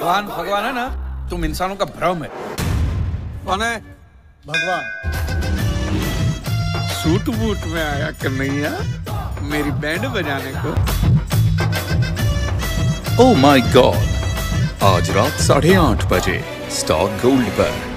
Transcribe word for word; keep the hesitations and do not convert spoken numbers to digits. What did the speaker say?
भगवान भगवान है ना, तुम इंसानों का भ्रम है। कौन है? भगवान सूट बूट में आया कन्हैया मेरी बैंड बजाने को। ओह माय गॉड, आज रात साढ़े आठ बजे स्टार गोल्ड पर।